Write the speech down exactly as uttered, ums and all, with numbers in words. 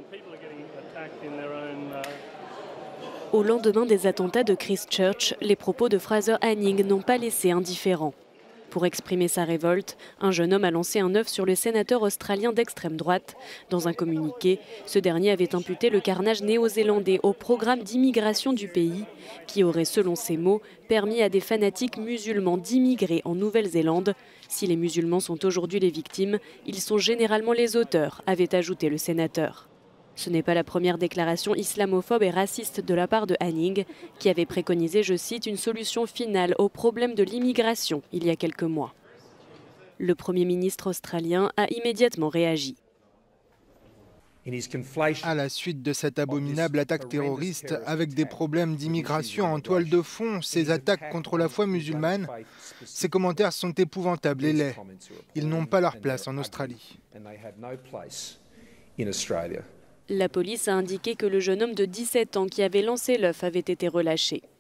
Au lendemain des attentats de Christchurch, les propos de Fraser Anning n'ont pas laissé indifférent. Pour exprimer sa révolte, un jeune homme a lancé un œuf sur le sénateur australien d'extrême droite. Dans un communiqué, ce dernier avait imputé le carnage néo-zélandais au programme d'immigration du pays, qui aurait, selon ses mots, permis à des fanatiques musulmans d'immigrer en Nouvelle-Zélande. Si les musulmans sont aujourd'hui les victimes, ils sont généralement les auteurs, avait ajouté le sénateur. Ce n'est pas la première déclaration islamophobe et raciste de la part de Anning, qui avait préconisé, je cite, une solution finale au problème de l'immigration il y a quelques mois. Le Premier ministre australien a immédiatement réagi. À la suite de cette abominable attaque terroriste, avec des problèmes d'immigration en toile de fond, ces attaques contre la foi musulmane, ces commentaires sont épouvantables et laids. Ils n'ont pas leur place en Australie. La police a indiqué que le jeune homme de dix-sept ans qui avait lancé l'œuf avait été relâché.